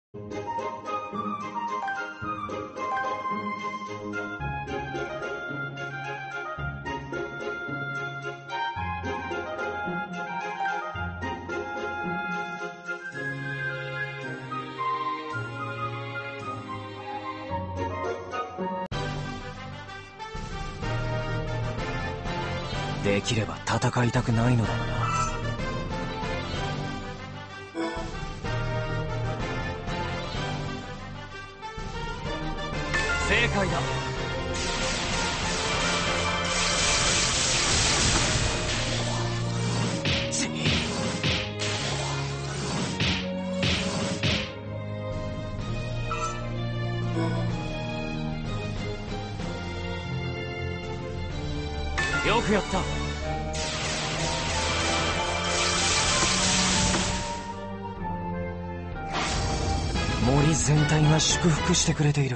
できれば戦いたくないのだがな。正解だ。よくやった。森全体が祝福してくれている。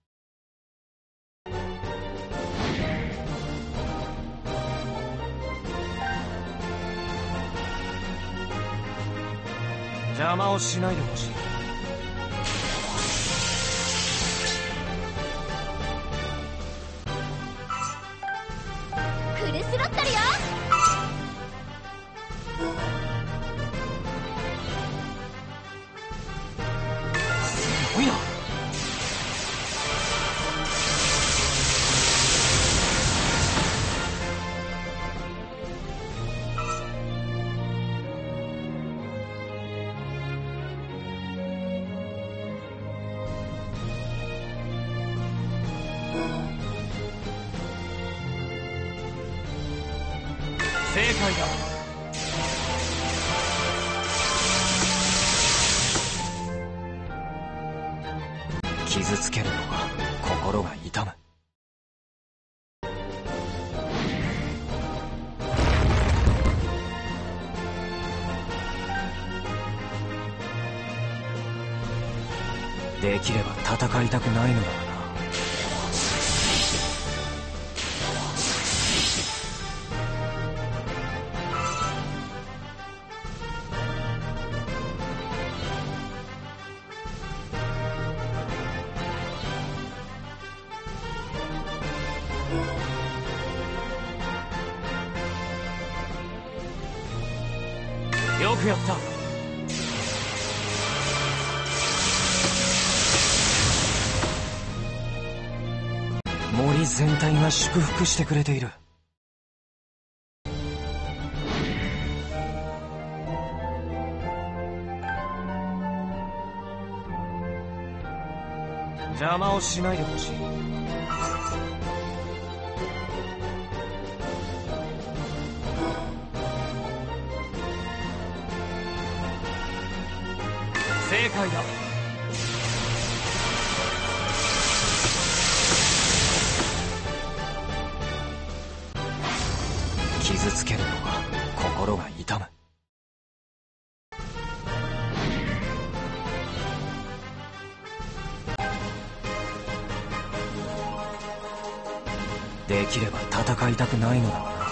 邪魔をしないでほしい。 フルスロットルよ。 すごいな。正解だ。傷つけるのは心が痛む。できれば戦いたくないのだがな。よくやった。森全体が祝福してくれている。邪魔をしないでほしい。正解だ。傷つけるのは心が痛む。できれば戦いたくないのだがな。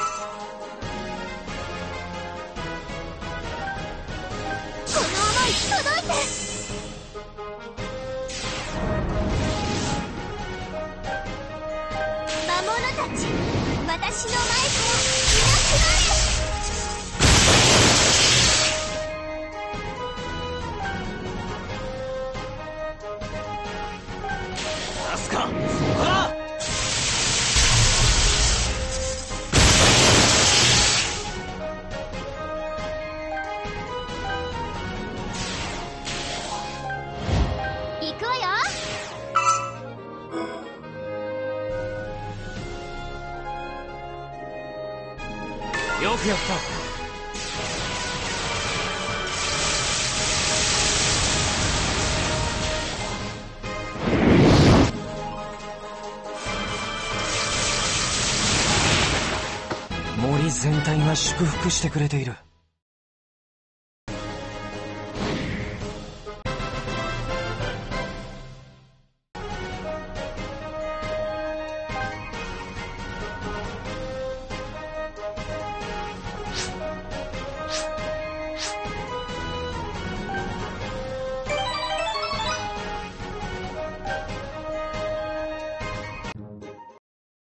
この思い届いて。魔物たち、私の前からいなくなれ。 出すか。ほら。 行くわよ。 よくやった。森全体が祝福してくれている。